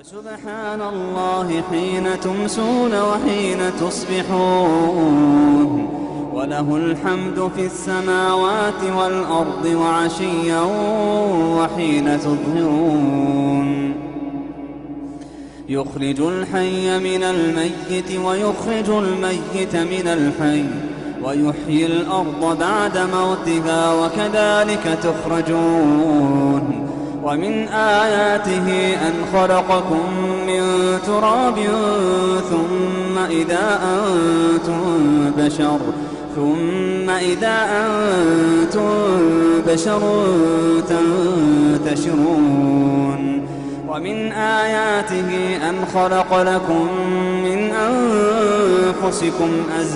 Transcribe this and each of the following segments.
فسبحان الله حين تمسون وحين تصبحون، وله الحمد في السماوات والأرض وعشيا وحين تظهرون. يخرج الحي من الميت ويخرج الميت من الحي ويحيي الأرض بعد موتها وكذلك تخرجون. ومن آياته أن خلقكم من تراب ثم إذا أنتم بشر تنتشرون. ومن آياته أن خلق لكم من أنفسكم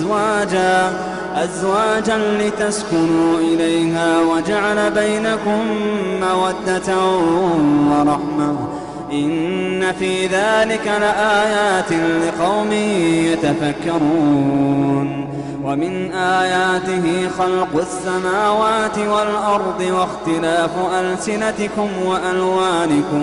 أزواجا لتسكنوا إليها وجعل بينكم مودة ورحمة، إن في ذلك لآيات لقوم يتفكرون. ومن آياته خلق السماوات والأرض واختلاف ألسنتكم وألوانكم،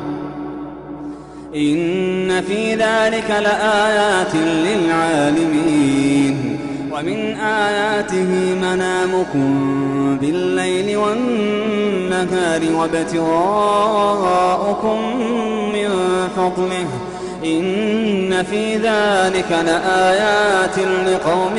إن في ذلك لآيات للعالمين. ومن آياته منامكم بالليل والنهار وابتغاؤكم من فضله، إن في ذلك لآيات لقوم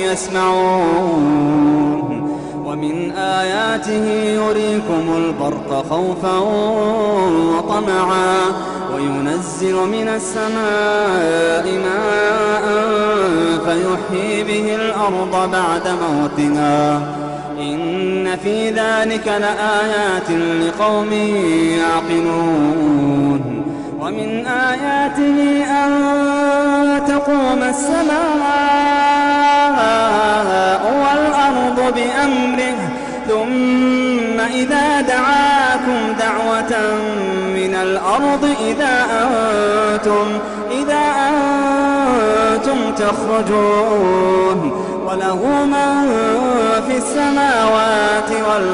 يسمعون. ومن آياته يريكم البرق خوفا وطمعا وينزل من السماء ماء فيحيي به الأرض بعد موتها، إن في ذلك لآيات لقوم يعقلون. ومن آياته أن تقوم السماء والأرض بأمره، ثم إذا دعاكم دعوة من الأرض إذا أنتم تخرجون. وله من في السماوات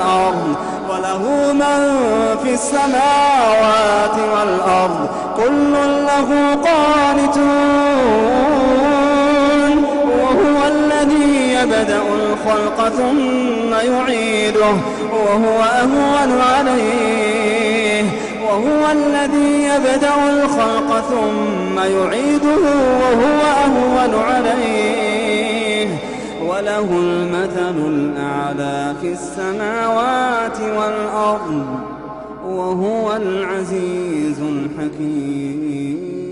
والأرض كل له قانتون. وهو الذي يبدأ الخلق ثم يعيده وهو أهون عليه وله المثل الأعلى في السماوات والأرض وهو العزيز الحكيم.